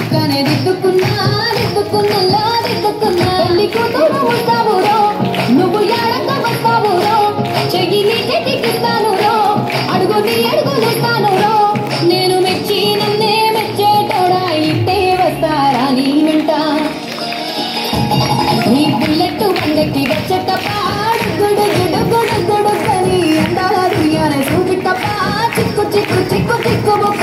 చుక్కనే దిద్దుకున్నా దిద్దుకున్నలా దిద్దుకున్నా పెళ్లి కూతురు ఉంటావు రో నువ్వు ఏడంగా వస్తావు రో చెయ్యి నీ చేతికిస్తాను రో అడుగు నీ అడుగులుస్తాను రో నేను మెచ్చి నన్నే మెచ్చేటోడా ఇట్టే వస్తారా నీ వెంట నీ బుల్లెట్ వందకి వచ్చేటప్ప గుడు గుడు గుడు గుడు కని అందాల దుయ్యానే చూపిట్టప్ప చిక్కు చిక్కు చిక్కు చిక్కు